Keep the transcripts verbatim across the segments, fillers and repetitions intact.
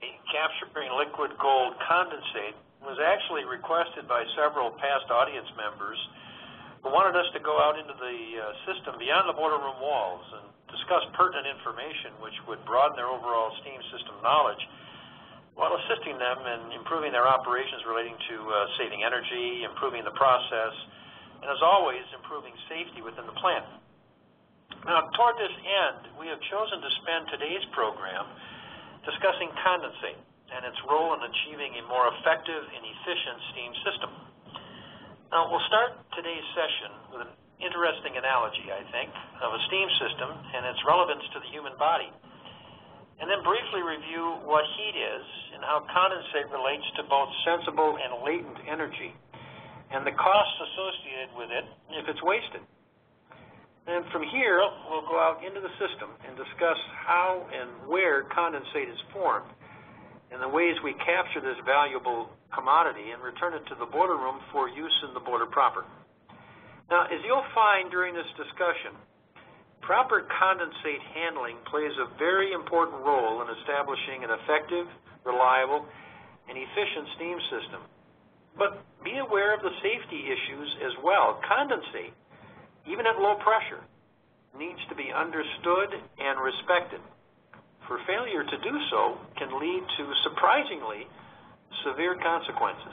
capturing liquid gold condensate was actually requested by several past audience members who wanted us to go out into the uh, system beyond the boiler room walls and discuss pertinent information which would broaden their overall steam system knowledge while assisting them in improving their operations relating to uh, saving energy, improving the process, and as always, improving safety within the plant. Now, toward this end, we have chosen to spend today's program discussing condensate and its role in achieving a more effective and efficient steam system. Now, we'll start today's session with an interesting analogy, I think, of a steam system and its relevance to the human body, and then briefly review what heat is and how condensate relates to both sensible and latent energy, and the costs associated with it if it's wasted. And from here, we'll go out into the system and discuss how and where condensate is formed and the ways we capture this valuable commodity and return it to the boiler room for use in the boiler proper. Now, as you'll find during this discussion, proper condensate handling plays a very important role in establishing an effective, reliable, and efficient steam system. But be aware of the safety issues as well. Condensate, even at low pressure, needs to be understood and respected. For failure to do so can lead to surprisingly severe consequences.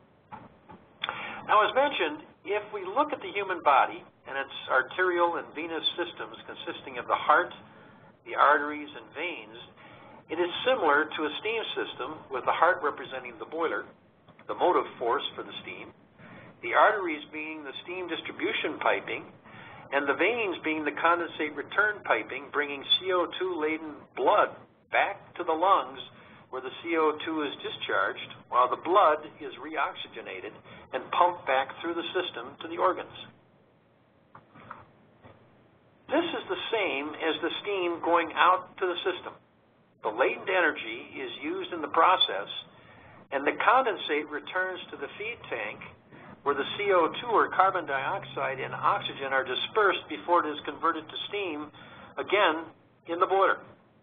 Now, as mentioned, if we look at the human body and its arterial and venous systems consisting of the heart, the arteries, and veins, it is similar to a steam system with the heart representing the boiler, the motive force for the steam, the arteries being the steam distribution piping, and the veins being the condensate return piping, bringing C O two-laden blood back to the lungs where the C O two is discharged, while the blood is reoxygenated and pumped back through the system to the organs. This is the same as the steam going out to the system. The latent energy is used in the process, and the condensate returns to the feed tank where the C O two or carbon dioxide and oxygen are dispersed before it is converted to steam, again, in the boiler.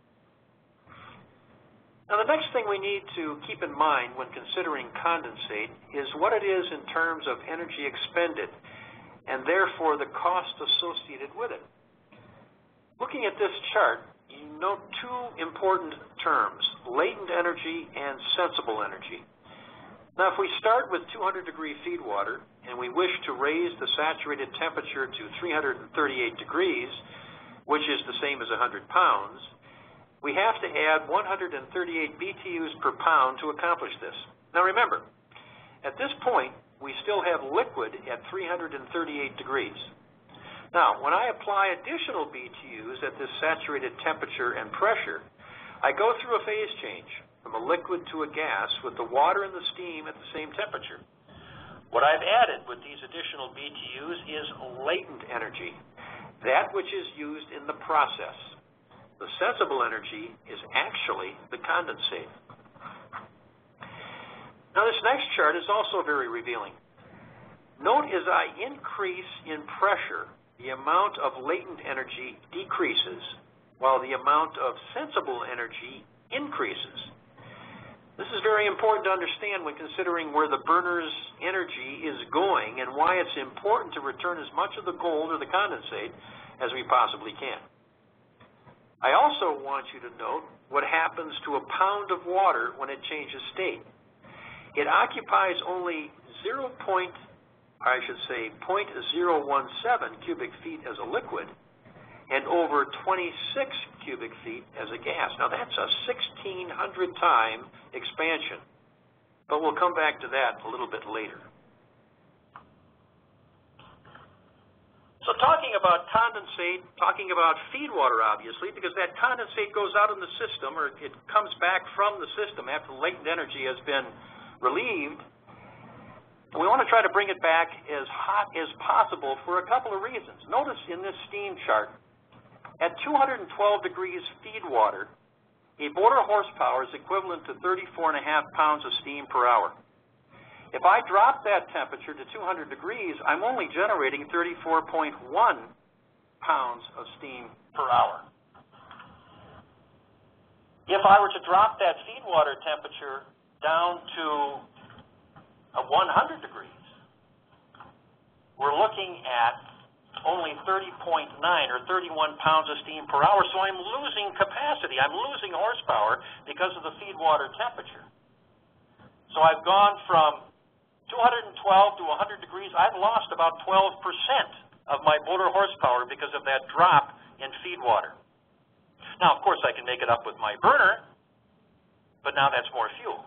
Now, the next thing we need to keep in mind when considering condensate is what it is in terms of energy expended, and therefore the cost associated with it. Looking at this chart, you note two important terms, latent energy and sensible energy. Now, if we start with two hundred degree feed water and we wish to raise the saturated temperature to three hundred thirty-eight degrees, which is the same as one hundred pounds, we have to add one hundred thirty-eight B T Us per pound to accomplish this. Now remember, at this point, we still have liquid at three hundred thirty-eight degrees. Now, when I apply additional B T Us at this saturated temperature and pressure, I go through a phase change from a liquid to a gas with the water and the steam at the same temperature. What I've added with these additional B T Us is latent energy, that which is used in the process. The sensible energy is actually the condensate. Now, this next chart is also very revealing. Note as I increase in pressure, the amount of latent energy decreases, while the amount of sensible energy increases. This is very important to understand when considering where the burner's energy is going and why it's important to return as much of the gold or the condensate as we possibly can. I also want you to note what happens to a pound of water when it changes state. It occupies only zero point, I should say zero point zero one seven cubic feet as a liquid and over twenty-six cubic feet as a gas. Now that's a sixteen hundred time expansion, but we'll come back to that a little bit later. So talking about condensate, talking about feed water obviously, because that condensate goes out in the system, or it comes back from the system after latent energy has been relieved. We want to try to bring it back as hot as possible for a couple of reasons. Notice in this steam chart, at two hundred twelve degrees feed water, a boiler horsepower is equivalent to thirty-four and a half pounds of steam per hour. If I drop that temperature to two hundred degrees, I'm only generating thirty-four point one pounds of steam per hour. If I were to drop that feed water temperature down to a one hundred degrees, we're looking at only thirty point nine or thirty-one pounds of steam per hour, so I'm losing capacity. I'm losing horsepower because of the feed water temperature. So I've gone from two hundred twelve to one hundred degrees. I've lost about twelve percent of my motor horsepower because of that drop in feed water. Now, of course, I can make it up with my burner, but now that's more fuel.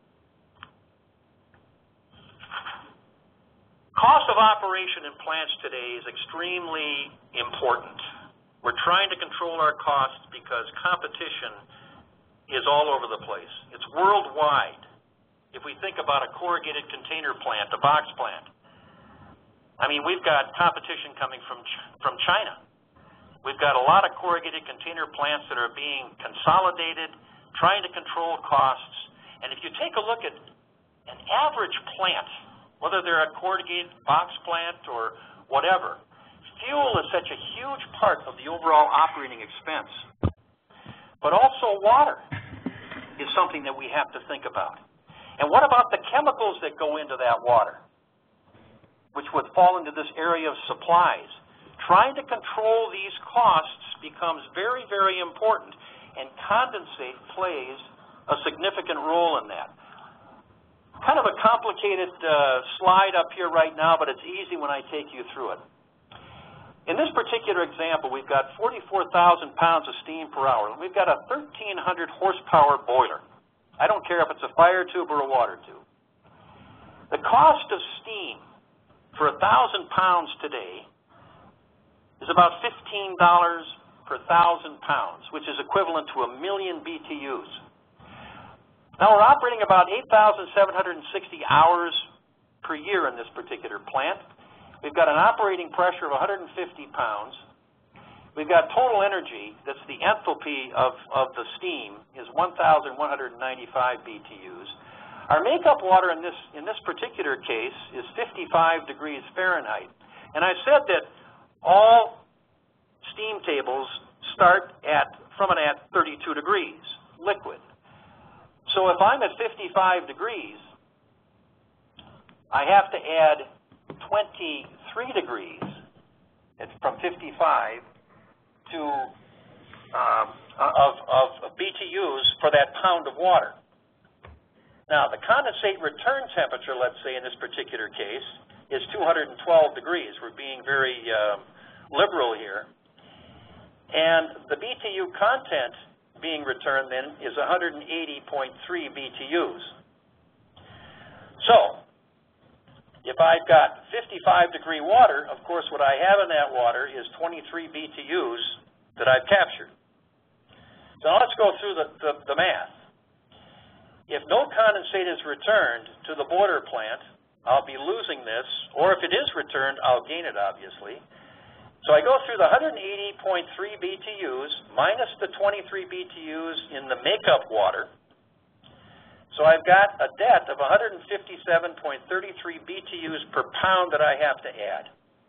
Cost of operation in plants today is extremely important. We're trying to control our costs because competition is all over the place. It's worldwide. If we think about a corrugated container plant, a box plant, I mean, we've got competition coming from, from China. We've got a lot of corrugated container plants that are being consolidated, trying to control costs. And if you take a look at an average plant, whether they're a corrugated box plant or whatever, fuel is such a huge part of the overall operating expense. But also water is something that we have to think about. And what about the chemicals that go into that water, which would fall into this area of supplies? Trying to control these costs becomes very, very important, and condensate plays a significant role in that. Kind of a complicated uh, slide up here right now, but it's easy when I take you through it. In this particular example, we've got forty-four thousand pounds of steam per hour, and we've got a thirteen hundred horsepower boiler. I don't care if it's a fire tube or a water tube. The cost of steam for one thousand pounds today is about fifteen dollars per one thousand pounds, which is equivalent to a million B T Us. Now, we're operating about eight thousand seven hundred sixty hours per year in this particular plant. We've got an operating pressure of one hundred fifty pounds. We've got total energy, that's the enthalpy of, of the steam, is one thousand one hundred ninety-five B T Us. Our makeup water in this, in this particular case is fifty-five degrees Fahrenheit. And I said that all steam tables start at, from and at thirty-two degrees, liquid. So if I'm at fifty-five degrees, I have to add twenty-three degrees it's from fifty-five to um, of, of B T Us for that pound of water. Now, the condensate return temperature, let's say in this particular case, is two hundred twelve degrees. We're being very um, liberal here. And the B T U content being returned then is one hundred eighty point three B T Us. So, if I've got fifty-five degree water, of course what I have in that water is twenty-three B T Us that I've captured. So now let's go through the, the, the math. If no condensate is returned to the boiler plant, I'll be losing this, or if it is returned, I'll gain it, obviously. So I go through the one hundred eighty point three B T Us minus the twenty-three B T Us in the makeup water. So I've got a debt of one hundred fifty-seven point three three B T Us per pound that I have to add.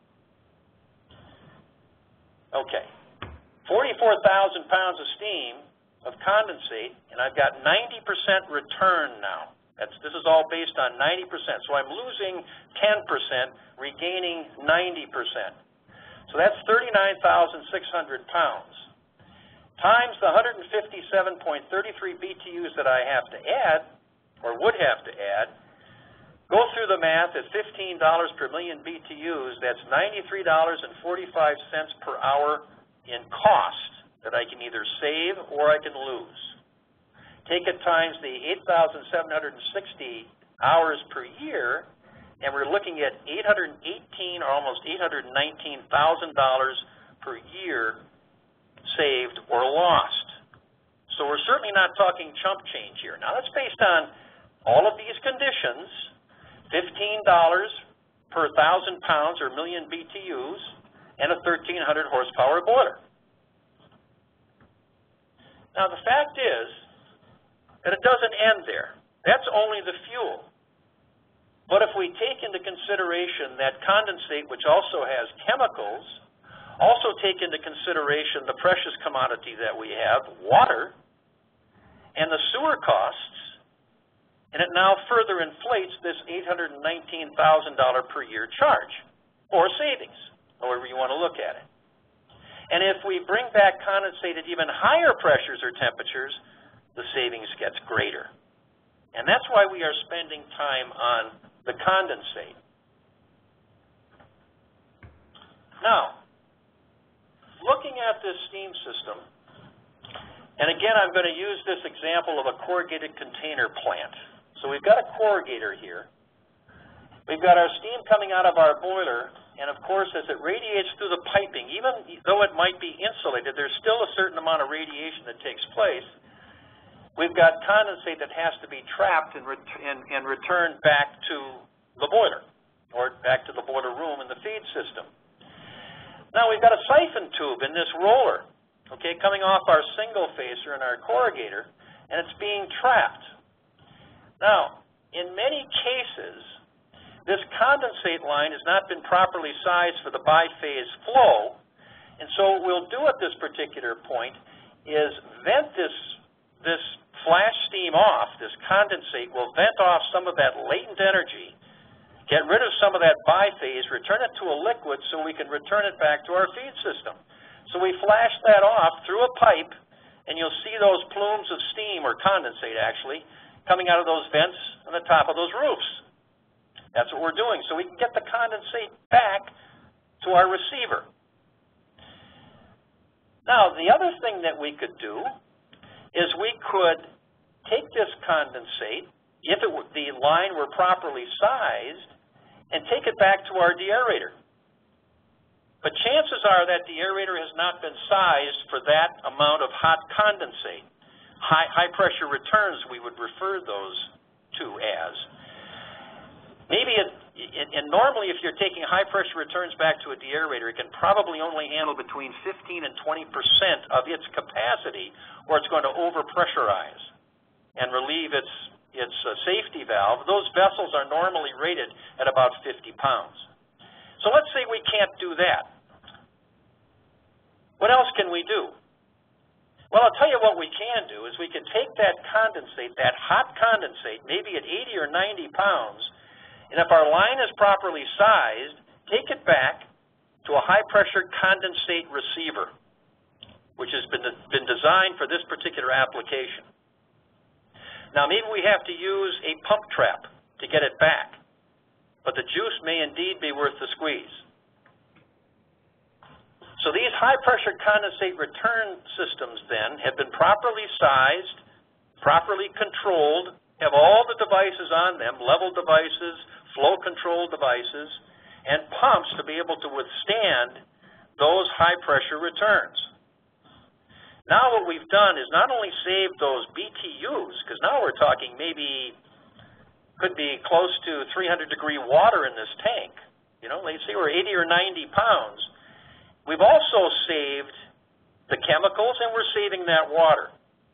Okay, forty-four thousand pounds of steam of condensate, and I've got ninety percent return now. That's, this is all based on ninety percent. So I'm losing ten percent, regaining ninety percent. So that's thirty-nine thousand six hundred pounds. Times the one hundred fifty-seven point three three B T Us that I have to add, or would have to add, go through the math at fifteen dollars per million B T Us, that's ninety-three dollars and forty-five cents per hour in cost that I can either save or I can lose. Take it times the eight thousand seven hundred sixty hours per year, and we're looking at eight hundred eighteen or almost eight hundred nineteen thousand dollars per year saved or lost. So we're certainly not talking chump change here. Now that's based on all of these conditions, fifteen dollars per thousand pounds or million B T Us, and a thirteen hundred horsepower boiler. Now the fact is that it doesn't end there. That's only the fuel. But if we take into consideration that condensate, which also has chemicals, also take into consideration the precious commodity that we have, water, and the sewer costs, and it now further inflates this eight hundred nineteen thousand dollars per year charge, or savings, however you want to look at it. And if we bring back condensate at even higher pressures or temperatures, the savings gets greater. And that's why we are spending time on the condensate. Now, looking at this steam system, and again I'm going to use this example of a corrugated container plant. So we've got a corrugator here. We've got our steam coming out of our boiler, and of course as it radiates through the piping, even though it might be insulated, there's still a certain amount of radiation that takes place. We've got condensate that has to be trapped and, ret and, and returned back to the boiler, or back to the boiler room in the feed system. Now we've got a siphon tube in this roller, okay, coming off our single facer in our corrugator, and it's being trapped. Now, in many cases, this condensate line has not been properly sized for the biphase flow, and so what we'll do at this particular point is vent this, this flash steam off. This condensate will vent off some of that latent energy, get rid of some of that biphase, return it to a liquid so we can return it back to our feed system. So we flash that off through a pipe, and you'll see those plumes of steam, or condensate actually, coming out of those vents on the top of those roofs. That's what we're doing, so we can get the condensate back to our receiver. Now, the other thing that we could do is we could take this condensate, if it were, the line were properly sized, and take it back to our deaerator. But chances are that the aerator has not been sized for that amount of hot condensate. High, high pressure returns, we would refer those to as. Maybe, it, and normally if you're taking high pressure returns back to a deaerator, it can probably only handle between fifteen and twenty percent of its capacity, or it's going to overpressurize and relieve its, its uh, safety valve. Those vessels are normally rated at about fifty pounds. So let's say we can't do that. What else can we do? Well, I'll tell you what we can do is we can take that condensate, that hot condensate, maybe at eighty or ninety pounds, and if our line is properly sized, take it back to a high-pressure condensate receiver, which has been, been designed for this particular application. Now, maybe we have to use a pump trap to get it back, but the juice may indeed be worth the squeeze. So these high-pressure condensate return systems, then, have been properly sized, properly controlled, have all the devices on them, level devices, flow control devices, and pumps to be able to withstand those high-pressure returns. Now what we've done is not only saved those B T Us, because now we're talking maybe, could be close to three hundred degree water in this tank. You know, let's say we're eighty or ninety pounds. We've also saved the chemicals, and we're saving that water.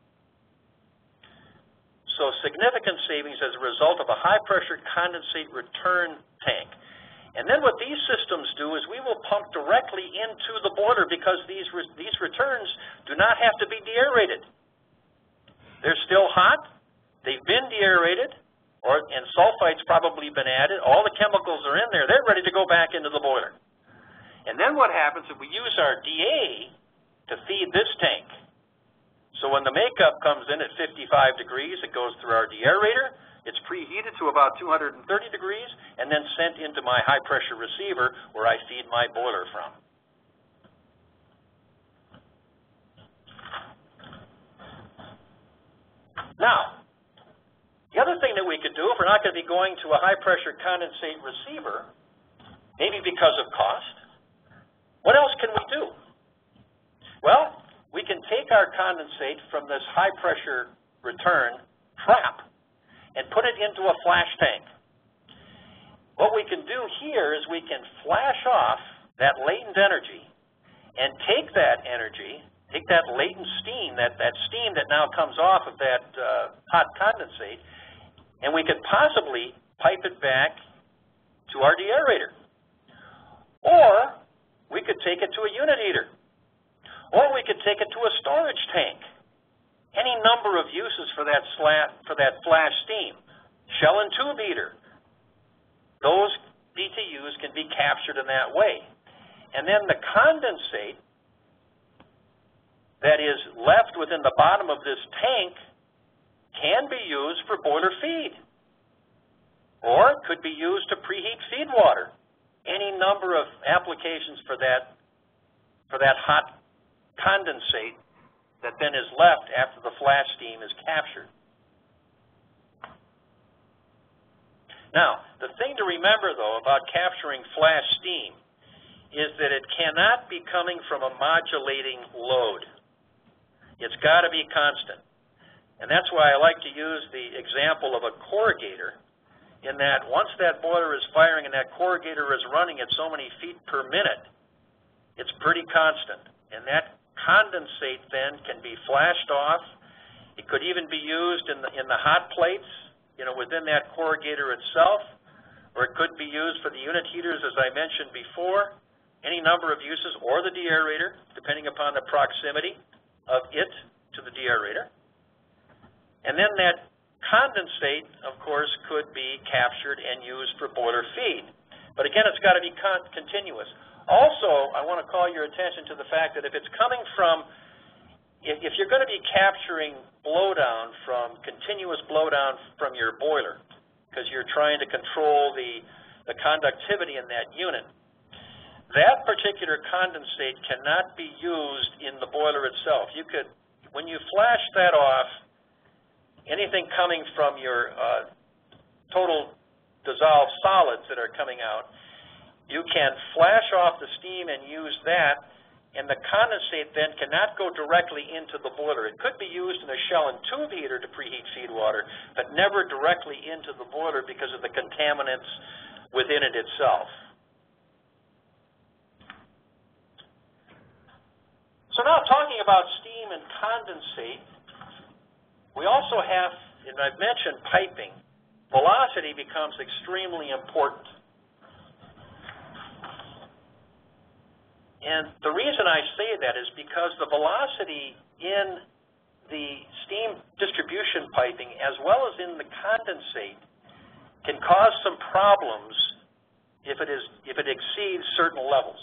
So significant savings as a result of a high-pressure condensate return tank. And then what these systems do is we will pump directly into the boiler because these, re these returns do not have to be deaerated. They're still hot. They've been deaerated, or, and sulfite's probably been added. All the chemicals are in there. They're ready to go back into the boiler. And then what happens if we use our D A to feed this tank? So when the makeup comes in at fifty-five degrees, it goes through our deaerator. It's preheated to about two hundred thirty degrees and then sent into my high-pressure receiver where I feed my boiler from. Now, the other thing that we could do, if we're not going to be going to a high-pressure condensate receiver, maybe because of cost, what else can we do? Well, we can take our condensate from this high-pressure return trap and put it into a flash tank. What we can do here is we can flash off that latent energy and take that energy, take that latent steam, that, that steam that now comes off of that uh, hot condensate, and we could possibly pipe it back to our deaerator. Or we could take it to a unit heater. Or we could take it to a storage tank any number of uses for that, slat, for that flash steam. Shell and tube heater. Those B T Us can be captured in that way. And then the condensate that is left within the bottom of this tank can be used for boiler feed. Or it could be used to preheat feed water. Any number of applications for that, for that hot condensate that then is left after the flash steam is captured. Now, the thing to remember, though, about capturing flash steam is that it cannot be coming from a modulating load. It's got to be constant. And that's why I like to use the example of a corrugator, in that once that boiler is firing and that corrugator is running at so many feet per minute, it's pretty constant. And that condensate then can be flashed off. It could even be used in the, in the hot plates, you know, within that corrugator itself, or it could be used for the unit heaters, as I mentioned before, any number of uses, or the deaerator, depending upon the proximity of it to the deaerator. And then that condensate, of course, could be captured and used for boiler feed. But again, it's got to be con continuous. Also, I want to call your attention to the fact that if it's coming from, if, if you're going to be capturing blowdown from, continuous blowdown from your boiler, because you're trying to control the, the conductivity in that unit, that particular condensate cannot be used in the boiler itself. You could, when you flash that off, anything coming from your uh, total dissolved solids that are coming out, you can flash off the steam and use that, and the condensate then cannot go directly into the boiler. It could be used in a shell and tube heater to preheat feed water, but never directly into the boiler because of the contaminants within it itself. So now, talking about steam and condensate, we also have, and I've mentioned piping, velocity becomes extremely important. And the reason I say that is because the velocity in the steam distribution piping, as well as in the condensate, can cause some problems if it is, if it exceeds certain levels.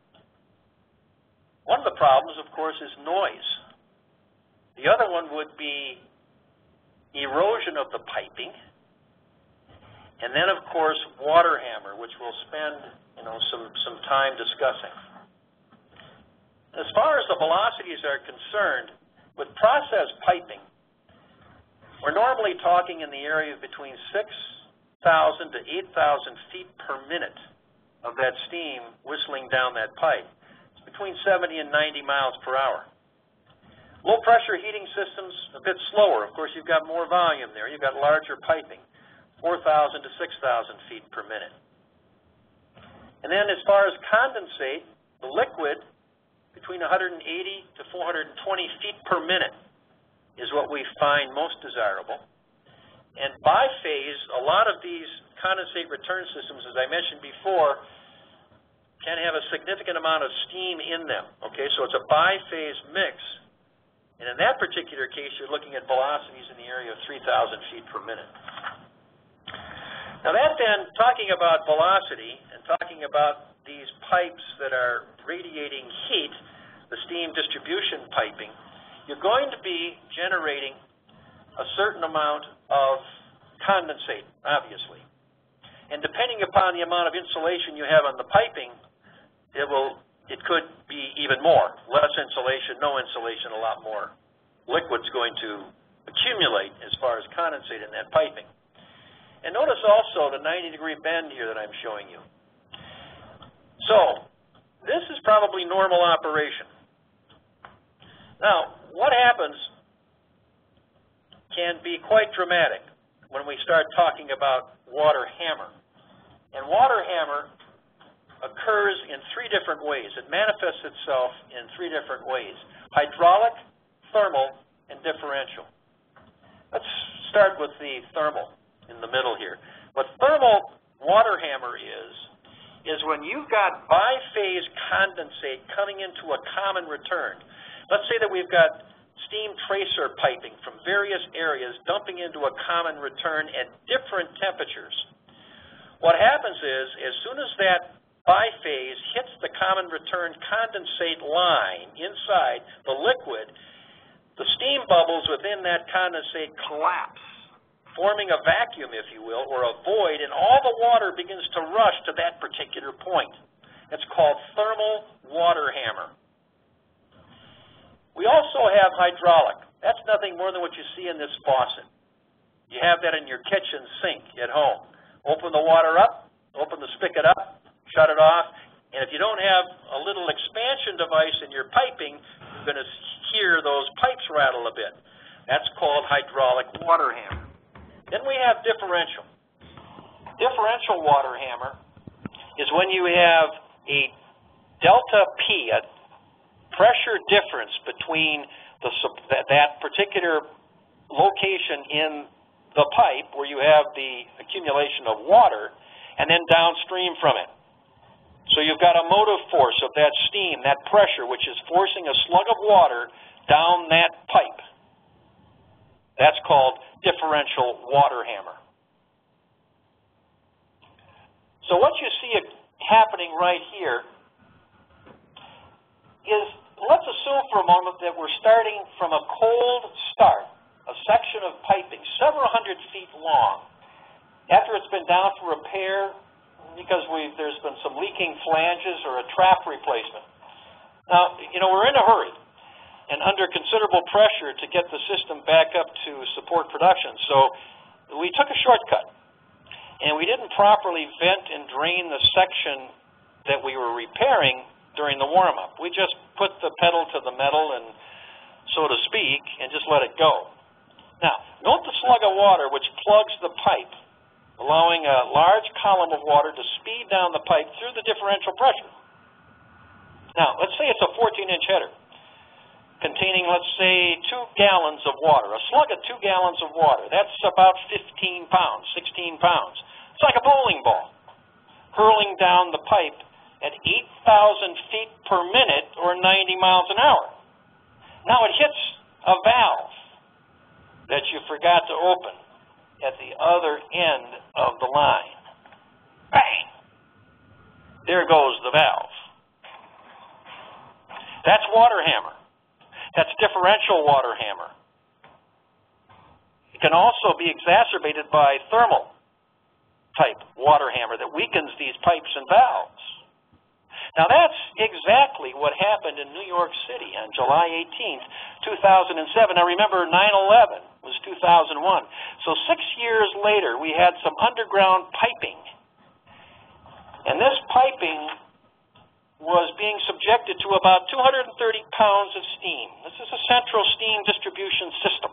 One of the problems, of course, is noise. The other one would be erosion of the piping, and then, of course, water hammer, which we'll spend, you know, some, some time discussing. As far as the velocities are concerned, with process piping, we're normally talking in the area of between six thousand to eight thousand feet per minute of that steam whistling down that pipe. It's between seventy and ninety miles per hour. Low pressure heating systems, a bit slower. Of course, you've got more volume there. You've got larger piping, four thousand to six thousand feet per minute. And then as far as condensate, the liquid, between one hundred eighty to four hundred twenty feet per minute is what we find most desirable. And biphase, a lot of these condensate return systems, as I mentioned before, can have a significant amount of steam in them. Okay, so it's a biphase mix. And in that particular case, you're looking at velocities in the area of three thousand feet per minute. Now that then, talking about velocity and talking about these pipes that are radiating heat, the steam distribution piping, you're going to be generating a certain amount of condensate, obviously. And depending upon the amount of insulation you have on the piping, it will, it could be even more. Less insulation, no insulation, a lot more liquid's going to accumulate as far as condensate in that piping. And notice also the ninety degree bend here that I'm showing you. So, this is probably normal operation. Now, what happens can be quite dramatic when we start talking about water hammer. And water hammer occurs in three different ways. It manifests itself in three different ways: hydraulic, thermal, and differential. Let's start with the thermal in the middle here. What thermal water hammer is, is when you've got biphase condensate coming into a common return. Let's say that we've got steam tracer piping from various areas dumping into a common return at different temperatures. What happens is, as soon as that biphase hits the common return condensate line inside the liquid, the steam bubbles within that condensate collapse, forming a vacuum, if you will, or a void, and all the water begins to rush to that particular point. It's called thermal water hammer. We also have hydraulic. That's nothing more than what you see in this faucet. You have that in your kitchen sink at home. Open the water up, open the spigot up, shut it off, and if you don't have a little expansion device in your piping, you're going to hear those pipes rattle a bit. That's called hydraulic water hammer. Then we have differential. Differential water hammer is when you have a delta P, a pressure difference between the, that particular location in the pipe where you have the accumulation of water and then downstream from it. So you've got a motive force of that steam, that pressure, which is forcing a slug of water down that pipe. That's called differential water hammer. So what you see happening right here is, let's assume for a moment that we're starting from a cold start, a section of piping several hundred feet long. After it's been down for repair, because we've, there's been some leaking flanges or a trap replacement. Now, you know, we're in a hurry and under considerable pressure to get the system back up to support production. So we took a shortcut, and we didn't properly vent and drain the section that we were repairing during the warm-up. We just put the pedal to the metal, and so to speak, and just let it go. Now, note the slug of water which plugs the pipe, allowing a large column of water to speed down the pipe through the differential pressure. Now, let's say it's a fourteen inch header containing, let's say, two gallons of water. A slug of two gallons of water. That's about fifteen pounds, sixteen pounds. It's like a bowling ball hurling down the pipe at eight thousand feet per minute or ninety miles an hour. Now it hits a valve that you forgot to open at the other end of the line. Bang! There goes the valve. That's water hammer. That's differential water hammer. It can also be exacerbated by thermal type water hammer that weakens these pipes and valves. Now that's exactly what happened in New York City on July eighteenth, two thousand seven. Now remember, nine eleven was two thousand one. So six years later, we had some underground piping. And this piping was being subjected to about two hundred thirty pounds of steam. This is a central steam distribution system.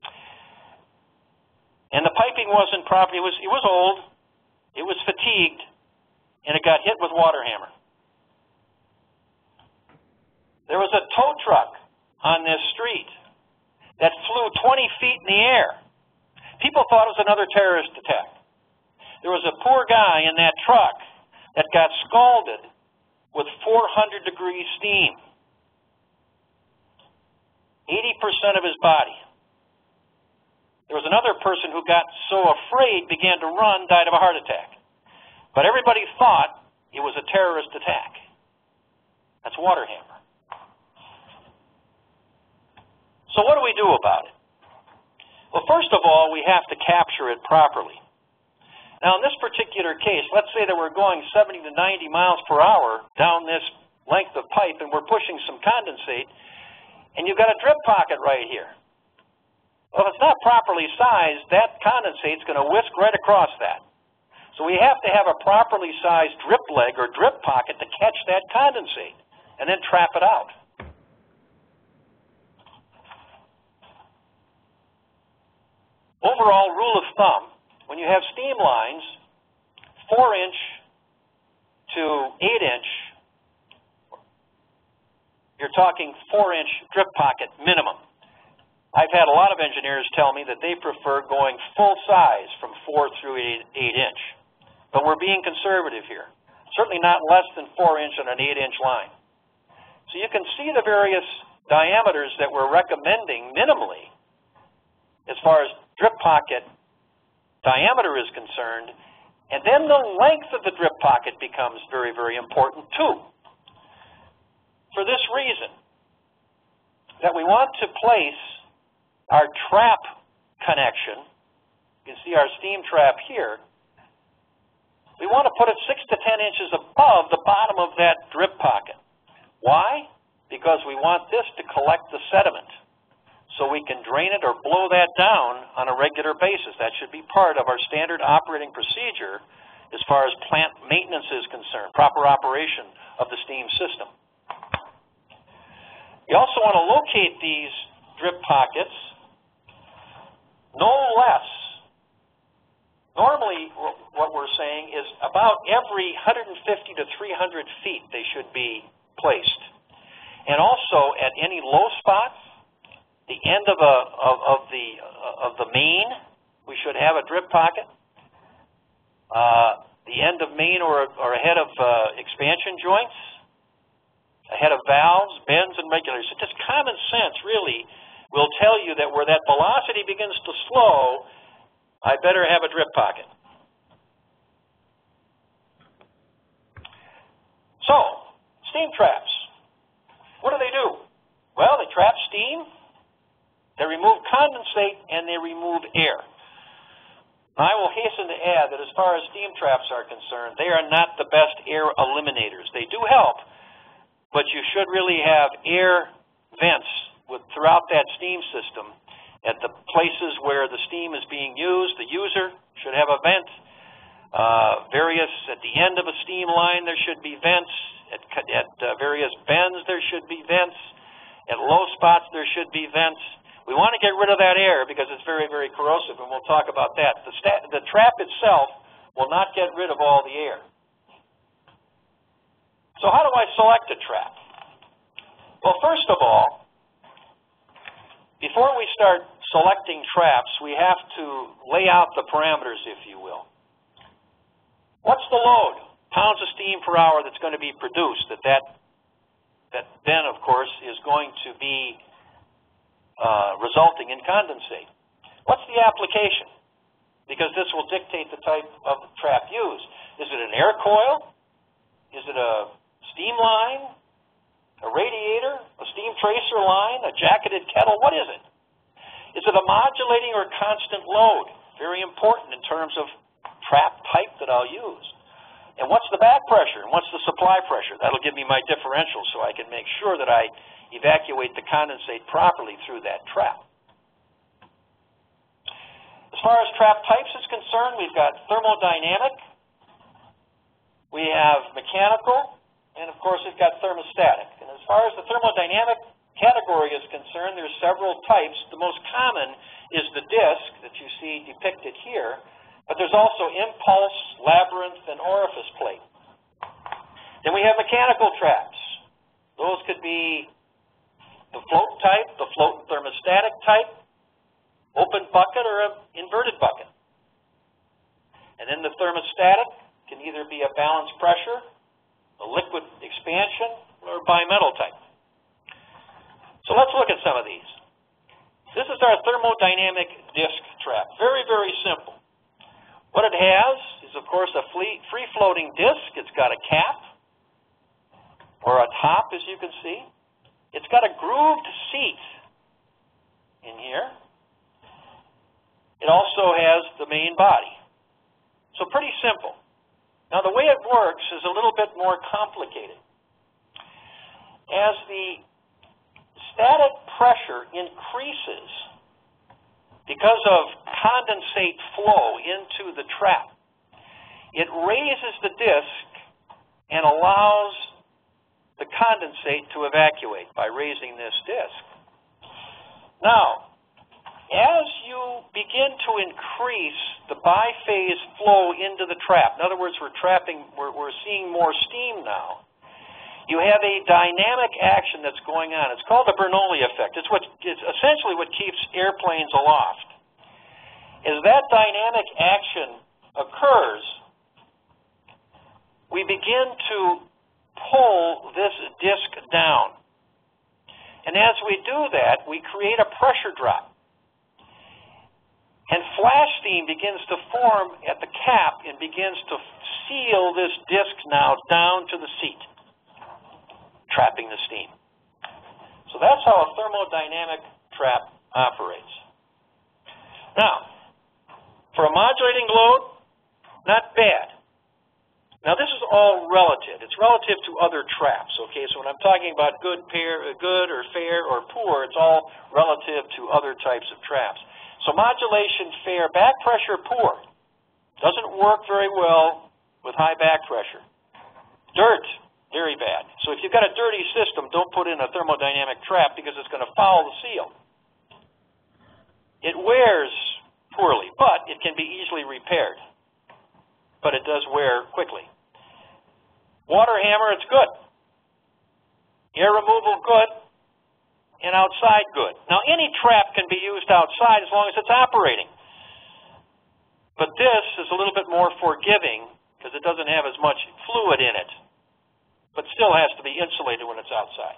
And the piping wasn't proper. It was, it was old, it was fatigued, and it got hit with water hammer. There was a tow truck on this street that flew twenty feet in the air. People thought it was another terrorist attack. There was a poor guy in that truck that got scalded with four hundred degree steam. eighty percent of his body. There was another person who got so afraid, began to run, died of a heart attack. But everybody thought it was a terrorist attack. That's water hammer. So what do we do about it? Well, first of all, we have to capture it properly. Now, in this particular case, let's say that we're going seventy to ninety miles per hour down this length of pipe, and we're pushing some condensate, and you've got a drip pocket right here. Well, if it's not properly sized, that condensate's going to whisk right across that. So we have to have a properly sized drip leg or drip pocket to catch that condensate and then trap it out. Overall rule of thumb, when you have steam lines, four inch to eight inch, you're talking four inch drip pocket minimum. I've had a lot of engineers tell me that they prefer going full size from four through eight, eight inch. But we're being conservative here. Certainly not less than four inch on an eight inch line. So you can see the various diameters that we're recommending minimally as far as drip pocket diameter is concerned, and then the length of the drip pocket becomes very, very important too. For this reason, that we want to place our trap connection, you can see our steam trap here, we want to put it six to ten inches above the bottom of that drip pocket. Why? Because we want this to collect the sediment so we can drain it or blow that down on a regular basis. That should be part of our standard operating procedure as far as plant maintenance is concerned, proper operation of the steam system. You also want to locate these drip pockets no less. Normally, what we're saying is about every one hundred fifty to three hundred feet they should be placed. And also at any low spots, the end of, a, of, of, the, uh, of the main, we should have a drip pocket. Uh, the end of main or, or ahead of uh, expansion joints, ahead of valves, bends, and regulators. So just common sense, really, will tell you that where that velocity begins to slow, I better have a drip pocket. So, steam traps. What do they do? Well, they trap steam, they remove condensate, and they remove air. Now, I will hasten to add that as far as steam traps are concerned, they are not the best air eliminators. They do help, but you should really have air vents with, throughout that steam system. At the places where the steam is being used, the user should have a vent. Uh, various, at the end of a steam line, there should be vents. At, at uh, various bends, there should be vents. At low spots, there should be vents. We want to get rid of that air because it's very, very corrosive, and we'll talk about that. The, stat, the trap itself will not get rid of all the air. So how do I select a trap? Well, first of all, before we start selecting traps, we have to lay out the parameters, if you will. What's the load? Pounds of steam per hour that's going to be produced. That, that, that then, of course, is going to be uh, resulting in condensate. What's the application? Because this will dictate the type of trap used. Is it an air coil? Is it a steam line? A radiator, a steam tracer line, a jacketed kettle? What is it? Is it a modulating or constant load? Very important in terms of trap type that I'll use. And what's the back pressure? And what's the supply pressure? That'll give me my differential so I can make sure that I evacuate the condensate properly through that trap. As far as trap types is concerned, we've got thermodynamic, we have mechanical, and of course we've got thermostatic. And as far as the thermodynamic category is concerned, there's several types. The most common is the disc that you see depicted here, but there's also impulse, labyrinth, and orifice plate. Then we have mechanical traps. Those could be the float type, the float and thermostatic type, open bucket, or an inverted bucket. And then the thermostatic can either be a balanced pressure, a liquid expansion, or bimetal type. So let's look at some of these. This is our thermodynamic disc trap. Very, very simple. What it has is, of course, a free-floating disc. It's got a cap, or a top, as you can see. It's got a grooved seat in here. It also has the main body. So pretty simple. Now, the way it works is a little bit more complicated. As the static pressure increases because of condensate flow into the trap, it raises the disc and allows the condensate to evacuate by raising this disc. Now, as you begin to increase the biphase flow into the trap, in other words, we're trapping, we're, we're seeing more steam now, you have a dynamic action that's going on. It's called the Bernoulli effect. It's, what, it's essentially what keeps airplanes aloft. As that dynamic action occurs, we begin to pull this disc down. And as we do that, we create a pressure drop. And flash steam begins to form at the cap and begins to seal this disc now down to the seat, trapping the steam. So that's how a thermodynamic trap operates. Now, for a modulating load, not bad. Now, this is all relative. It's relative to other traps, okay? So when I'm talking about good, pair, good or fair or poor, it's all relative to other types of traps. So modulation, fair, back pressure, poor. Doesn't work very well with high back pressure. Dirt, very bad. So if you've got a dirty system, don't put in a thermodynamic trap because it's going to foul the seal. It wears poorly, but it can be easily repaired. But it does wear quickly. Water hammer, it's good. Air removal, good. And outside, good. Now, any trap can be used outside as long as it's operating. But this is a little bit more forgiving because it doesn't have as much fluid in it, but still has to be insulated when it's outside.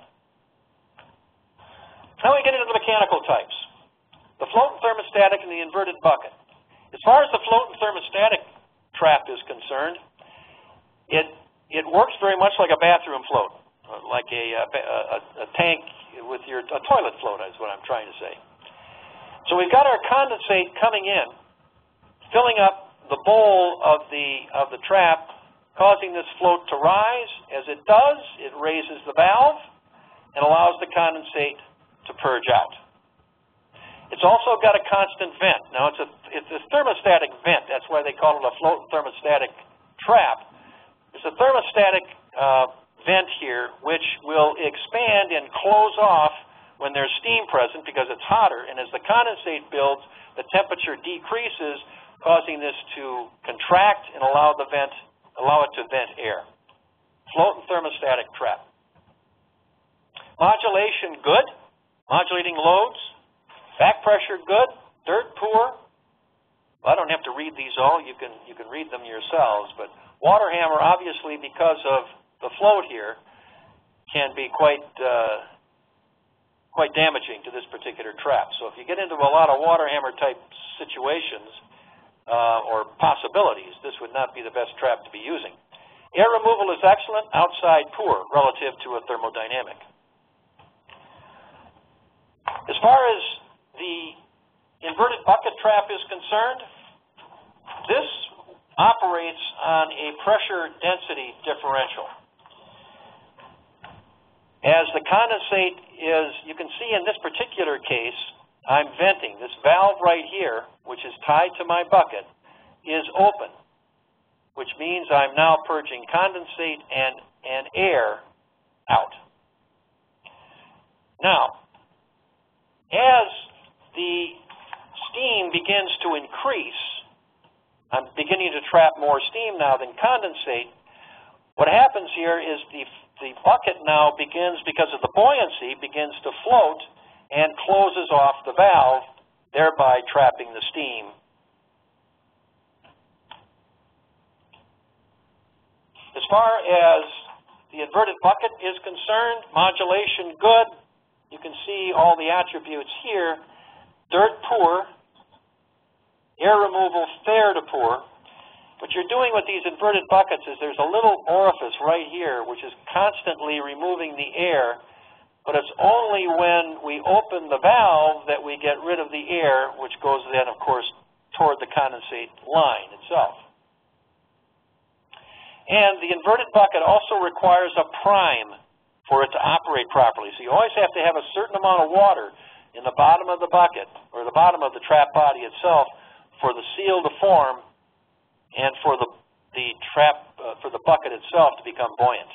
Now we get into the mechanical types. The floating thermostatic and the inverted bucket. As far as the floating thermostatic trap is concerned, it, it works very much like a bathroom float, like a, a, a tank with your a toilet float is what I'm trying to say. So we've got our condensate coming in, filling up the bowl of the of the trap, causing this float to rise. As it does, it raises the valve and allows the condensate to purge out. It's also got a constant vent. Now it's a it's a thermostatic vent. That's why they call it a floating thermostatic trap. It's a thermostatic uh, vent here, which will expand and close off when there's steam present because it's hotter, and as the condensate builds, the temperature decreases, causing this to contract and allow the vent, allow it to vent air. Floating thermostatic trap. Modulation, good. Modulating loads. Back pressure, good. Dirt, poor. Well, I don't have to read these all. You can you can read them yourselves, but water hammer, obviously, because of the float here, can be quite uh, quite damaging to this particular trap. So if you get into a lot of water hammer type situations uh, or possibilities, this would not be the best trap to be using. Air removal is excellent, outside poor relative to a thermodynamic. As far as the inverted bucket trap is concerned, this operates on a pressure density differential. As the condensate is, you can see in this particular case, I'm venting. This valve right here, which is tied to my bucket, is open, which means I'm now purging condensate and, and air out. Now, as the steam begins to increase, I'm beginning to trap more steam now than condensate. What happens here is the The bucket now begins, because of the buoyancy, begins to float and closes off the valve, thereby trapping the steam. As far as the inverted bucket is concerned, modulation good. You can see all the attributes here. Dirt, poor. Air removal, fair to poor. What you're doing with these inverted buckets is there's a little orifice right here which is constantly removing the air, but it's only when we open the valve that we get rid of the air, which goes then, of course, toward the condensate line itself. And the inverted bucket also requires a prime for it to operate properly. So you always have to have a certain amount of water in the bottom of the bucket, or the bottom of the trap body itself, for the seal to form and for the, the trap, uh, for the bucket itself to become buoyant.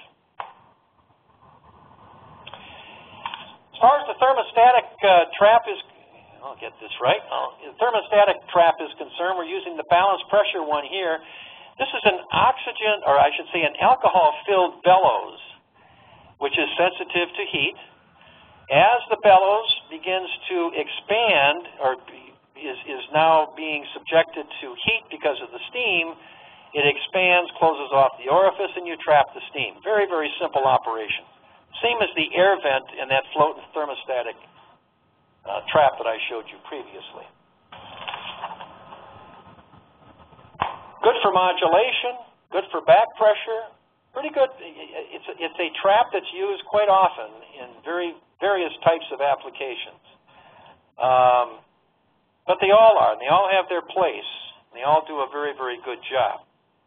As far as the thermostatic uh, trap is, I'll get this right, uh, the thermostatic trap is concerned, we're using the balanced pressure one here. This is an oxygen, or I should say an alcohol-filled bellows, which is sensitive to heat. As the bellows begins to expand, or is, is now being subjected to heat because of the steam, it expands, closes off the orifice, and you trap the steam. Very, very simple operation. Same as the air vent in that floating thermostatic uh, trap that I showed you previously. Good for modulation, good for back pressure, pretty good. It's a, it's a trap that's used quite often in very various types of applications. Um, but they all are, and they all have their place. And they all do a very, very good job.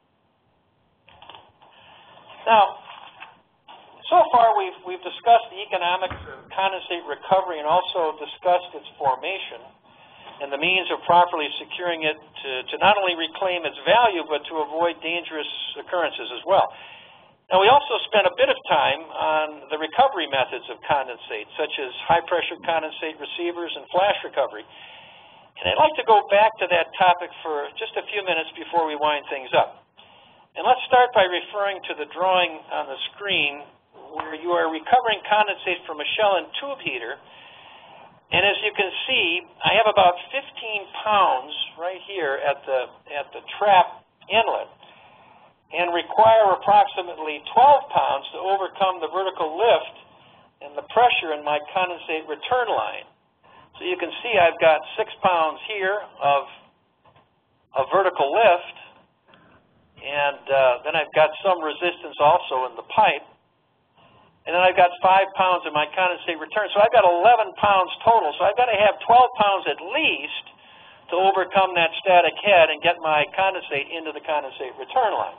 Now, so far we've, we've discussed the economics of condensate recovery and also discussed its formation and the means of properly securing it to, to not only reclaim its value, but to avoid dangerous occurrences as well. Now, we also spent a bit of time on the recovery methods of condensate, such as high-pressure condensate receivers and flash recovery. And I'd like to go back to that topic for just a few minutes before we wind things up. And let's start by referring to the drawing on the screen where you are recovering condensate from a shell and tube heater. And as you can see, I have about fifteen pounds right here at the, at the trap inlet, and require approximately twelve pounds to overcome the vertical lift and the pressure in my condensate return line. So you can see I've got six pounds here of, of vertical lift, and uh, then I've got some resistance also in the pipe, and then I've got five pounds in my condensate return. So I've got eleven pounds total, so I've got to have twelve pounds at least to overcome that static head and get my condensate into the condensate return line.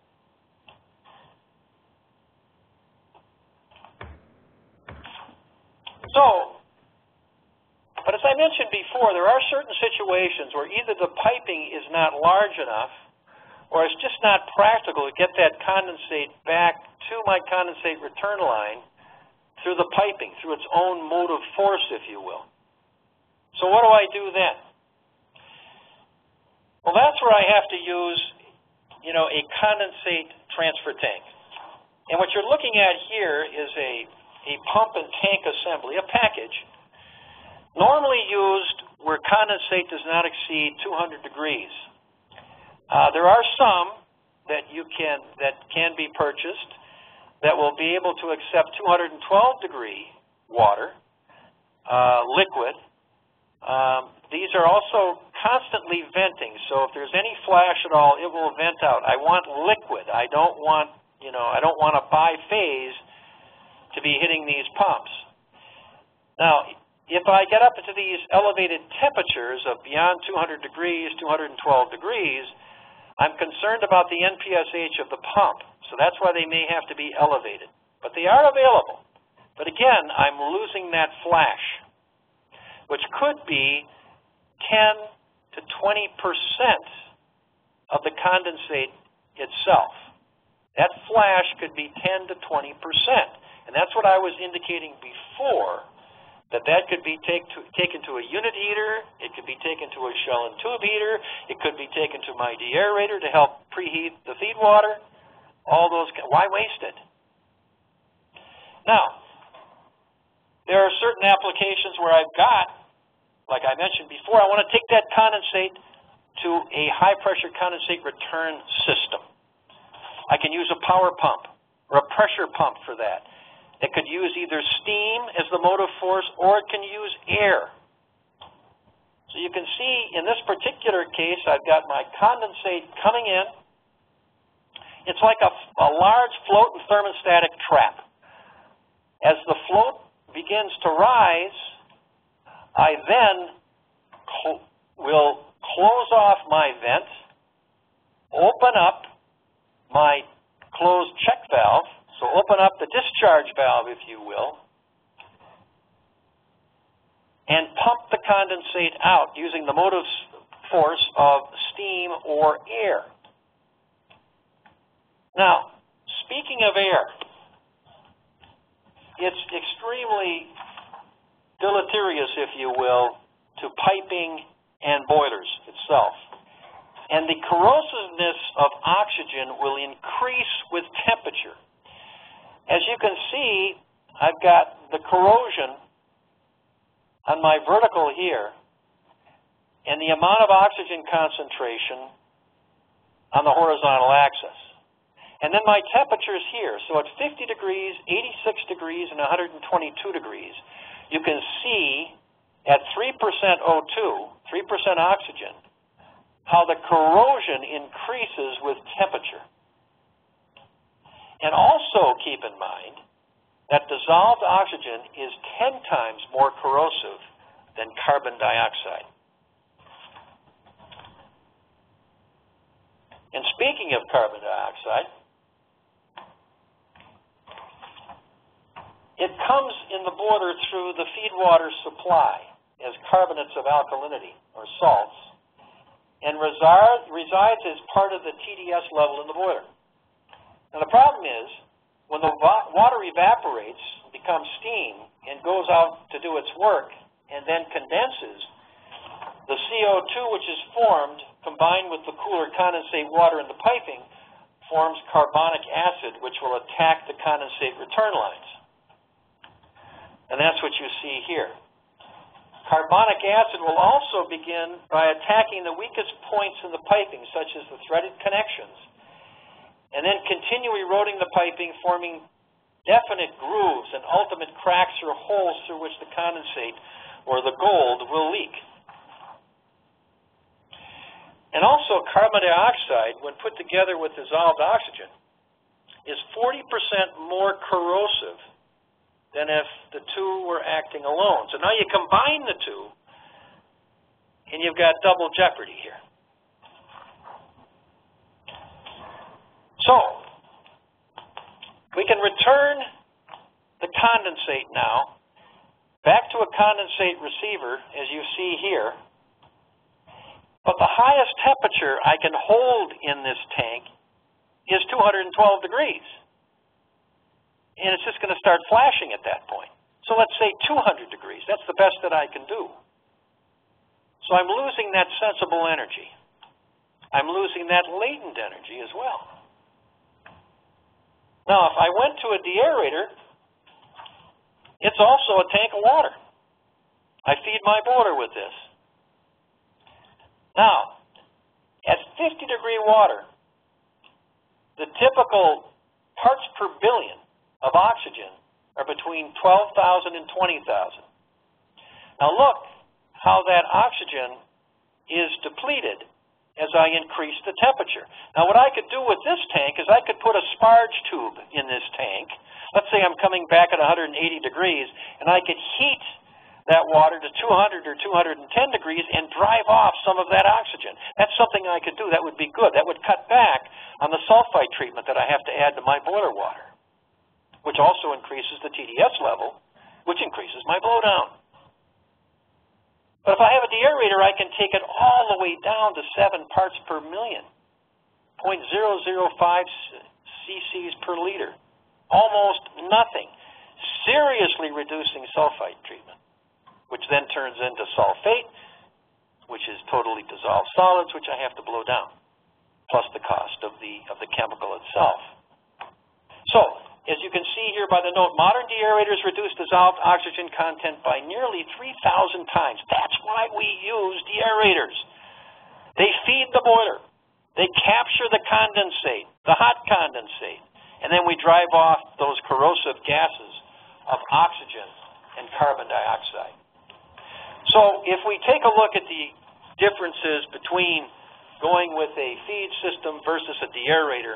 So, but as I mentioned before, there are certain situations where either the piping is not large enough or it's just not practical to get that condensate back to my condensate return line through the piping, through its own motive force, if you will. So what do I do then? Well, that's where I have to use, you know, a condensate transfer tank. And what you're looking at here is a a pump and tank assembly, a package, normally used where condensate does not exceed two hundred degrees. Uh, there are some that you can that can be purchased that will be able to accept two hundred twelve degree water, uh, liquid. Um, these are also constantly venting, so if there's any flash at all, it will vent out. I want liquid. I don't want, you know, I don't want a biphase to be hitting these pumps. Now, if I get up into these elevated temperatures of beyond two hundred degrees, two hundred twelve degrees, I'm concerned about the N P S H of the pump. So that's why they may have to be elevated. But they are available. But again, I'm losing that flash, which could be ten to twenty percent of the condensate itself. That flash could be ten to twenty percent. And that's what I was indicating before, that that could be take to, taken to a unit heater, it could be taken to a shell and tube heater, it could be taken to my deaerator to help preheat the feed water, all those, why waste it? Now, there are certain applications where I've got, like I mentioned before, I want to take that condensate to a high-pressure condensate return system. I can use a power pump or a pressure pump for that. It could use either steam as the motive force or it can use air. So you can see in this particular case, I've got my condensate coming in. It's like a, a large float and thermostatic trap. As the float begins to rise, I then cl- will close off my vent, open up my closed check valve, so open up the discharge valve, if you will, and pump the condensate out using the motive force of steam or air. Now, speaking of air, it's extremely deleterious, if you will, to piping and boilers itself. And the corrosiveness of oxygen will increase with temperature. As you can see, I've got the corrosion on my vertical here and the amount of oxygen concentration on the horizontal axis. And then my temperatures here. So at fifty degrees, eighty-six degrees, and one hundred twenty-two degrees, you can see at three percent O two, three percent oxygen, how the corrosion increases with temperature. And also keep in mind that dissolved oxygen is ten times more corrosive than carbon dioxide. And speaking of carbon dioxide, it comes in the border through the feed water supply as carbonates of alkalinity, or salts, and reside, resides as part of the T D S level in the boiler. Now the problem is, when the water evaporates, becomes steam, and goes out to do its work, and then condenses, the C O two which is formed, combined with the cooler condensate water in the piping, forms carbonic acid, which will attack the condensate return lines. And that's what you see here. Carbonic acid will also begin by attacking the weakest points in the piping, such as the threaded connections, and then continue eroding the piping, forming definite grooves and ultimate cracks or holes through which the condensate, or the gold, will leak. And also, carbon dioxide, when put together with dissolved oxygen, is forty percent more corrosive than if the two were acting alone. So now you combine the two, and you've got double jeopardy here. So, we can return the condensate now back to a condensate receiver, as you see here, but the highest temperature I can hold in this tank is two hundred twelve degrees. And it's just going to start flashing at that point. So let's say two hundred degrees. That's the best that I can do. So I'm losing that sensible energy. I'm losing that latent energy as well. Now, if I went to a deaerator, it's also a tank of water. I feed my boiler with this. Now, at fifty degree water, the typical parts per billion of oxygen are between twelve thousand and twenty thousand. Now look how that oxygen is depleted as I increase the temperature. Now what I could do with this tank is I could put a sparge tube in this tank. Let's say I'm coming back at one hundred eighty degrees, and I could heat that water to two hundred or two hundred ten degrees and drive off some of that oxygen. That's something I could do. That would be good. That would cut back on the sulfite treatment that I have to add to my boiler water, which also increases the T D S level, which increases my blowdown. But if I have a deaerator, I can take it all the way down to seven parts per million, zero point zero zero five cc's per liter, almost nothing, seriously reducing sulfite treatment, which then turns into sulfate, which is totally dissolved solids, which I have to blow down, plus the cost of the, of the chemical itself. So, as you can see here by the note, modern deaerators reduce dissolved oxygen content by nearly three thousand times. That's why we use deaerators. They feed the boiler. They capture the condensate, the hot condensate, and then we drive off those corrosive gases of oxygen and carbon dioxide. So if we take a look at the differences between going with a feed system versus a deaerator,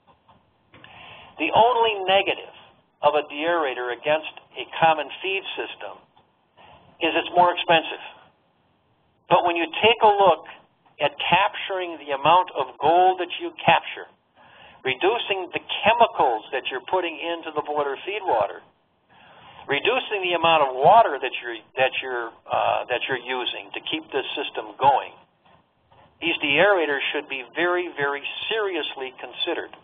the only negative of a deaerator against a common feed system is it's more expensive. But when you take a look at capturing the amount of gold that you capture, reducing the chemicals that you're putting into the boiler feed water, reducing the amount of water that you're, that you're, uh, that you're using to keep this system going, these deaerators should be very, very seriously considered.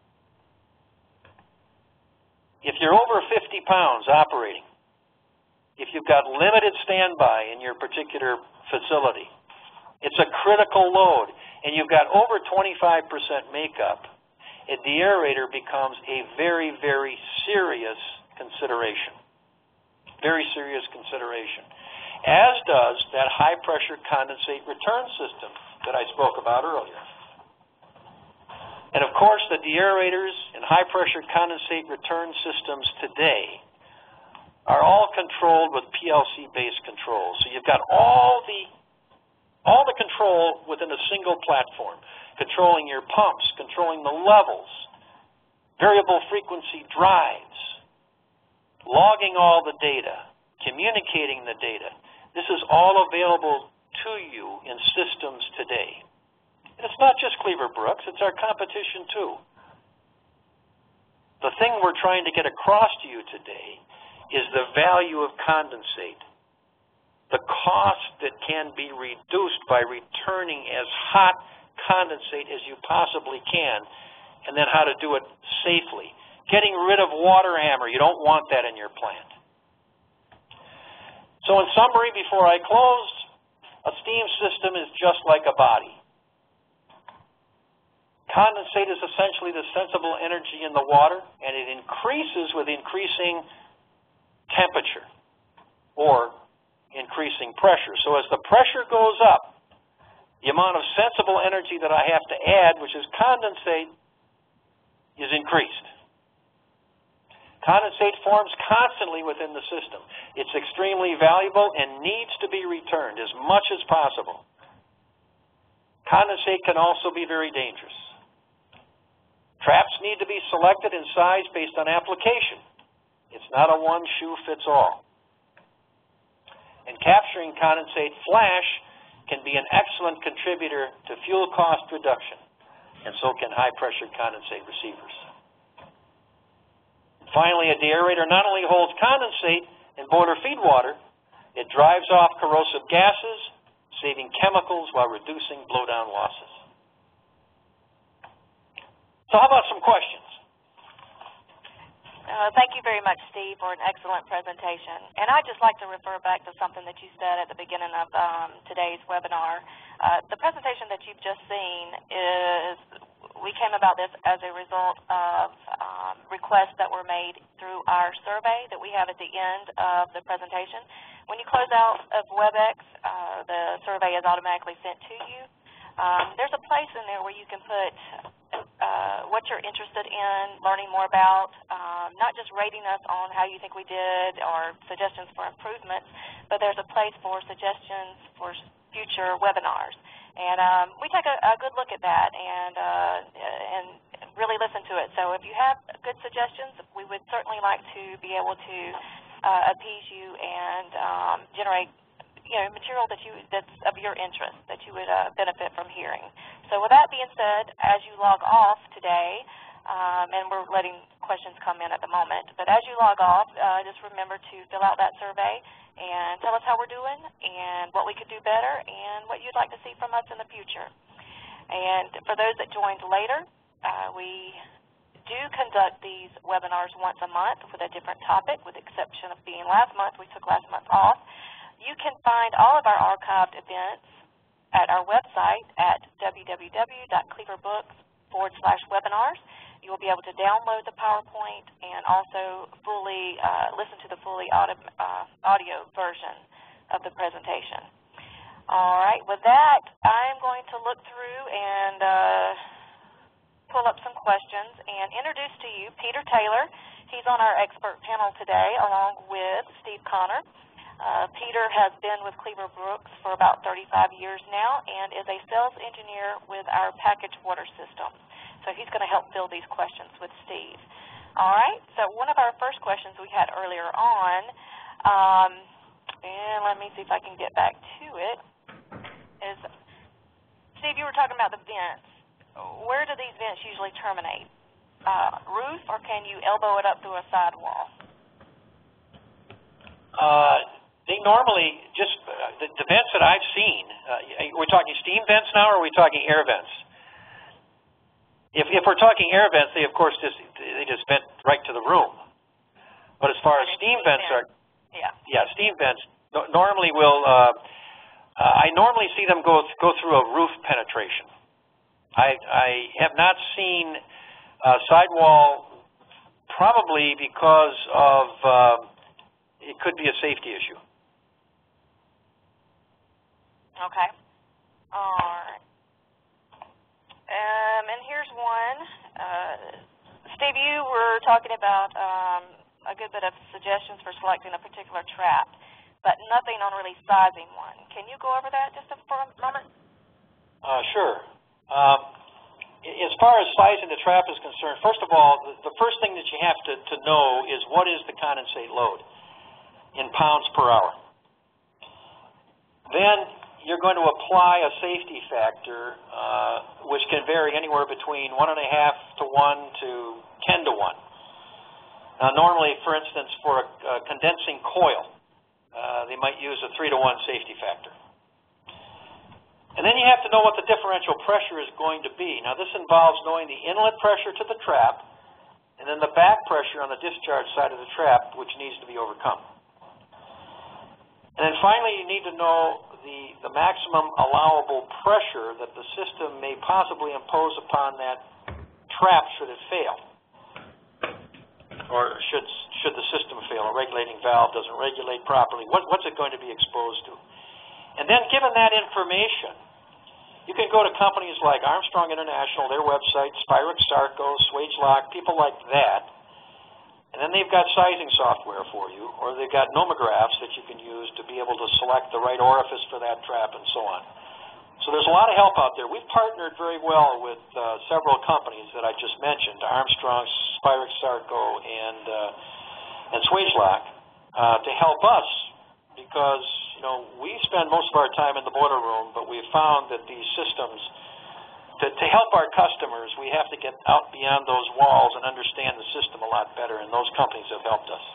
If you're over fifty pounds operating, if you've got limited standby in your particular facility, it's a critical load, and you've got over twenty-five percent makeup, a deaerator becomes a very, very serious consideration. Very serious consideration. As does that high-pressure condensate return system that I spoke about earlier. And of course, the deaerators and high-pressure condensate return systems today are all controlled with P L C-based controls. So you've got all the, all the control within a single platform, controlling your pumps, controlling the levels, variable frequency drives, logging all the data, communicating the data. This is all available to you in systems today. And it's not just Cleaver-Brooks, it's our competition too. The thing we're trying to get across to you today is the value of condensate, the cost that can be reduced by returning as hot condensate as you possibly can, and then how to do it safely. Getting rid of water hammer, you don't want that in your plant. So in summary, before I close, a steam system is just like a body. Condensate is essentially the sensible energy in the water, and it increases with increasing temperature or increasing pressure. So as the pressure goes up, the amount of sensible energy that I have to add, which is condensate, is increased. Condensate forms constantly within the system. It's extremely valuable and needs to be returned as much as possible. Condensate can also be very dangerous. Traps need to be selected in size based on application. It's not a one-shoe-fits-all. And capturing condensate flash can be an excellent contributor to fuel cost reduction, and so can high-pressure condensate receivers. Finally, a deaerator not only holds condensate in boiler feed water, it drives off corrosive gases, saving chemicals while reducing blowdown losses. So how about some questions? Uh, thank you very much, Steve, for an excellent presentation. And I'd just like to refer back to something that you said at the beginning of um, today's webinar. Uh, the presentation that you've just seen is, we came about this as a result of um, requests that were made through our survey that we have at the end of the presentation. When you close out of WebEx, uh, the survey is automatically sent to you. Um, there's a place in there where you can put uh, what you're interested in learning more about, um, not just rating us on how you think we did or suggestions for improvements, but there's a place for suggestions for future webinars. And um, we take a, a good look at that and, uh, and really listen to it. So if you have good suggestions, we would certainly like to be able to uh, appease you and um, generate you know, material that you, that's of your interest, that you would uh, benefit from hearing. So with that being said, as you log off today, um, and we're letting questions come in at the moment, but as you log off, uh, just remember to fill out that survey and tell us how we're doing and what we could do better and what you'd like to see from us in the future. And for those that joined later, uh, we do conduct these webinars once a month with a different topic, with the exception of being last month. We took last month off. You can find all of our archived events at our website at www.cleaver-brooks forward slash webinars. You will be able to download the PowerPoint and also fully uh, listen to the fully audio, uh, audio version of the presentation. All right, with that, I'm going to look through and uh, pull up some questions and introduce to you Peter Taylor. He's on our expert panel today along with Steve Connor. Uh, Peter has been with Cleaver-Brooks for about thirty-five years now and is a sales engineer with our packaged water system. So he's going to help fill these questions with Steve. All right, so one of our first questions we had earlier on, um, and let me see if I can get back to it, is, Steve, you were talking about the vents. Where do these vents usually terminate? Uh, roof, or can you elbow it up through a sidewall? Uh, They normally just, uh, the, the vents that I've seen, uh, we're talking steam vents now, or are we talking air vents? If, if we're talking air vents, they of course just, they just vent right to the room. But as far as steam vents are, yeah, yeah, steam vents no, normally will, uh, uh, I normally see them go, go through a roof penetration. I, I have not seen uh, sidewall, probably because of, uh, it could be a safety issue. Okay. All right. Um, and here's one. were talking about um, a good bit of suggestions for selecting a particular trap, but nothing on really sizing one. Can you go over that just for a moment? Uh, sure. Um, as far as sizing the trap is concerned, first of all, the, the first thing that you have to, to know is what is the condensate load in pounds per hour. Then you're going to apply a safety factor, uh, which can vary anywhere between one and a half to one to ten to one. Now, normally, for instance, for a, a condensing coil, uh, they might use a three to one safety factor. And then you have to know what the differential pressure is going to be. Now, this involves knowing the inlet pressure to the trap, and then the back pressure on the discharge side of the trap, which needs to be overcome. And then finally, you need to know the, the maximum allowable pressure that the system may possibly impose upon that trap should it fail. Or should, should the system fail, a regulating valve doesn't regulate properly, what, what's it going to be exposed to? And then given that information, you can go to companies like Armstrong International, their website, Spirix, Sarco, Swagelok, people like that, and then they've got sizing software for you, or they've got nomographs that you can use to be able to select the right orifice for that trap and so on. So there's a lot of help out there. We've partnered very well with uh, several companies that I just mentioned, Armstrong, Spirix, Sarco, and, uh, and Swagelok, uh, to help us because, you know, we spend most of our time in the boiler room, but we've found that these systems, to, to help our customers, we have to get out beyond those walls and understand the system a lot better, and those companies have helped us.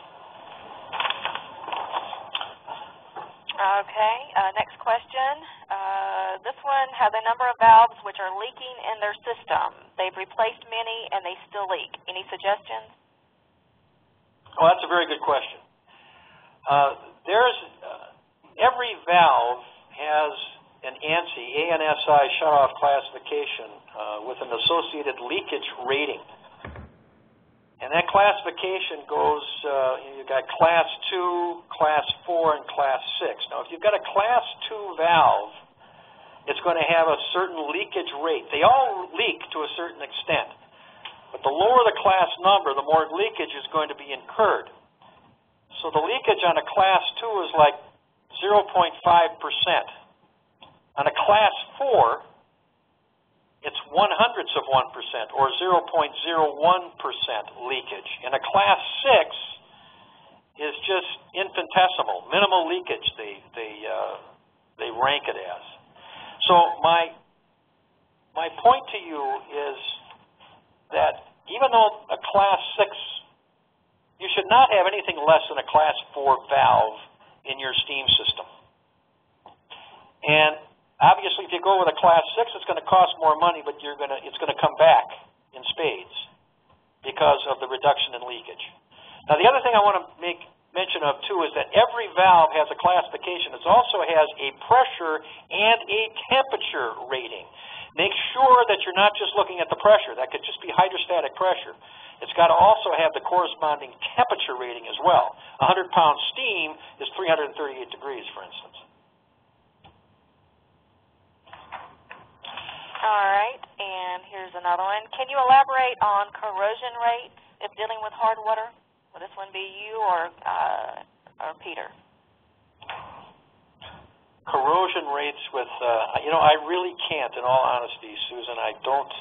Okay, uh, next question. Uh, this one has a number of valves which are leaking in their system. They've replaced many and they still leak. Any suggestions? Oh, that's a very good question. Uh, there's uh, every valve has an ANSI, A N S I shutoff classification uh, with an associated leakage rating. And that classification goes, uh, you've got class two, class four, and class six. Now, if you've got a class two valve, it's going to have a certain leakage rate. They all leak to a certain extent. But the lower the class number, the more leakage is going to be incurred. So the leakage on a class two is like zero point five percent. On a class four, it's one hundredths of one percent, or zero point zero one percent leakage. And a class six is just infinitesimal, minimal leakage, they, they, uh, they rank it as. So my, my point to you is that even though a class six, you should not have anything less than a class four valve in your steam system. And obviously, if you go with a class six, it's going to cost more money, but you're going to, it's going to come back in spades because of the reduction in leakage. Now, the other thing I want to make mention of, too, is that every valve has a classification. It also has a pressure and a temperature rating. Make sure that you're not just looking at the pressure. That could just be hydrostatic pressure. It's got to also have the corresponding temperature rating as well. one hundred pound steam is three hundred thirty-eight degrees, for instance. All right, and here's another one. Can you elaborate on corrosion rates if dealing with hard water? Will this one be you or, uh, or Peter? Corrosion rates with, uh, you know, I really can't, in all honesty, Susan. I don't,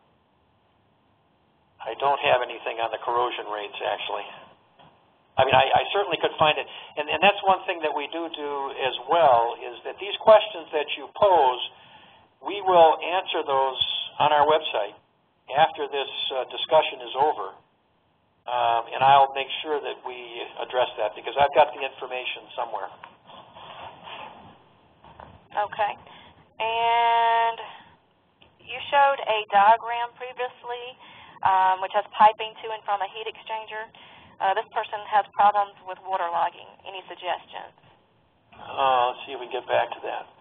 I don't have anything on the corrosion rates, actually. I mean, I, I certainly could find it. And, and that's one thing that we do do as well, is that these questions that you pose, we will answer those on our website after this uh, discussion is over, um, and I'll make sure that we address that because I've got the information somewhere. Okay. And you showed a diagram previously um, which has piping to and from a heat exchanger. Uh, this person has problems with waterlogging. Any suggestions? Uh, let's see if we can get back to that.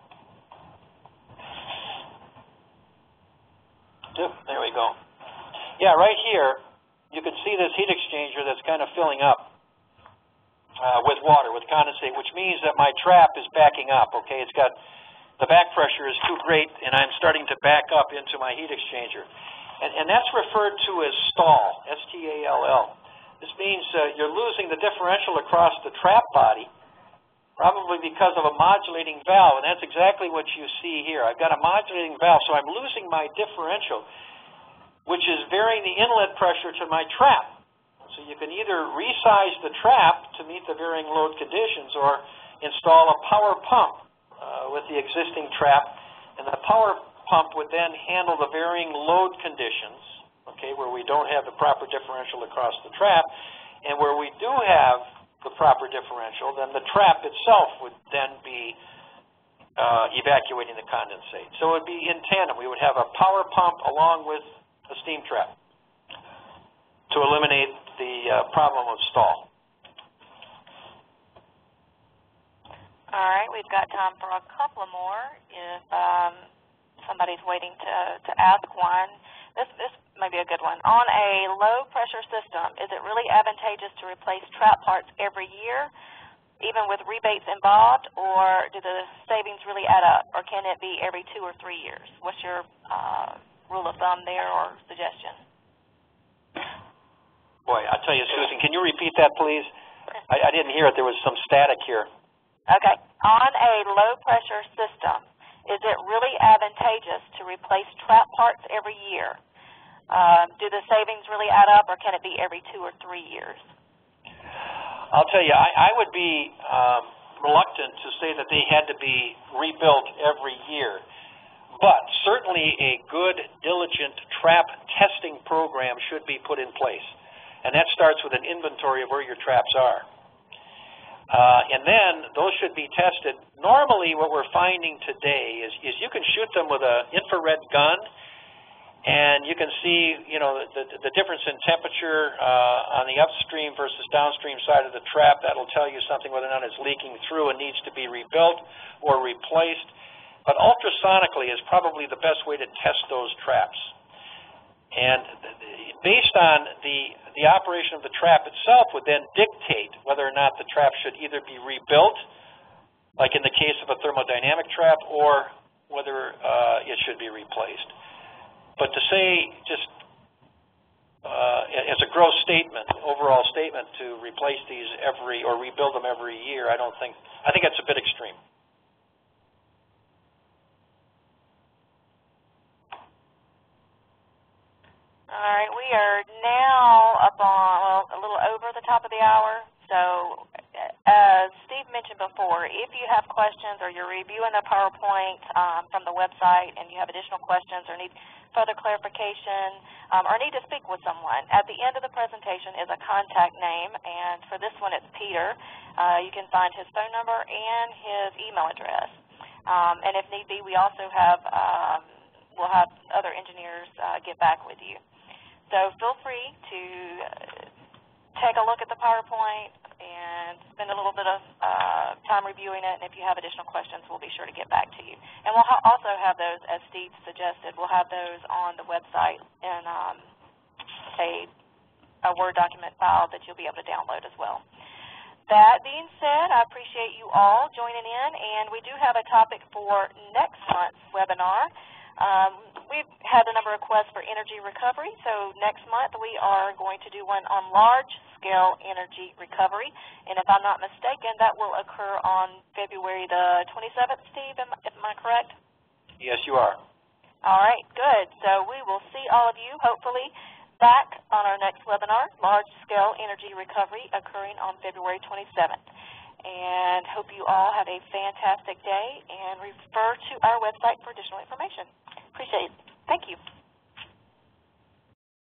Yep, there we go. Yeah, right here, you can see this heat exchanger that's kind of filling up uh, with water, with condensate, which means that my trap is backing up, okay? It's got, the back pressure is too great, and I'm starting to back up into my heat exchanger. And, and that's referred to as stall, S T A L L. This means uh, you're losing the differential across the trap body, probably because of a modulating valve, and that's exactly what you see here. I've got a modulating valve, so I'm losing my differential, which is varying the inlet pressure to my trap. So you can either resize the trap to meet the varying load conditions or install a power pump uh, with the existing trap, and the power pump would then handle the varying load conditions, okay, where we don't have the proper differential across the trap, and where we do have the proper differential, then the trap itself would then be uh, evacuating the condensate. So it would be in tandem. We would have a power pump along with a steam trap to eliminate the uh, problem of stall. All right, we've got time for a couple more if um, somebody's waiting to, to ask one. This, this may be a good one. On a low-pressure system, is it really advantageous to replace trap parts every year, even with rebates involved, or do the savings really add up, or can it be every two or three years? What's your uh, rule of thumb there or suggestion? Boy, I tell you, Susan, can you repeat that, please? I, I didn't hear it. There was some static here. Okay. On a low-pressure system, is it really advantageous to replace trap parts every year? Uh, do the savings really add up, or can it be every two or three years? I'll tell you, I, I would be um, reluctant to say that they had to be rebuilt every year. But certainly a good, diligent trap testing program should be put in place. And that starts with an inventory of where your traps are. Uh, and then those should be tested. Normally what we're finding today is, is you can shoot them with an infrared gun, and you can see, you know, the, the difference in temperature uh, on the upstream versus downstream side of the trap. That'll tell you something whether or not it's leaking through and needs to be rebuilt or replaced. But ultrasonically is probably the best way to test those traps. And based on the, the operation of the trap itself would then dictate whether or not the trap should either be rebuilt, like in the case of a thermodynamic trap, or whether uh, it should be replaced. But to say just uh, as a gross statement, overall statement, to replace these every or rebuild them every year, I don't think, I think that's a bit extreme. All right, we are now up on, well, a little over the top of the hour. So as Steve mentioned before, if you have questions or you're reviewing the PowerPoint um, from the website and you have additional questions or need further clarification um, or need to speak with someone, at the end of the presentation is a contact name, and for this one it's Peter. Uh, you can find his phone number and his email address. Um, and if need be, we also have, um, we'll have other engineers uh, get back with you. So feel free to take a look at the PowerPoint and spend a little bit of uh, time reviewing it, and if you have additional questions, we'll be sure to get back to you. And we'll ha also have those, as Steve suggested, we'll have those on the website in um, a, a Word document file that you'll be able to download as well. That being said, I appreciate you all joining in, and we do have a topic for next month's webinar. Um, we've had a number of requests for energy recovery, so next month we are going to do one on large-scale energy recovery, and if I'm not mistaken, that will occur on February the twenty-seventh, Steve, am, am I correct? Yes, you are. All right, good. So we will see all of you, hopefully, back on our next webinar, large-scale energy recovery, occurring on February twenty-seventh. And hope you all have a fantastic day, and refer to our website for additional information. Appreciate it. Thank you.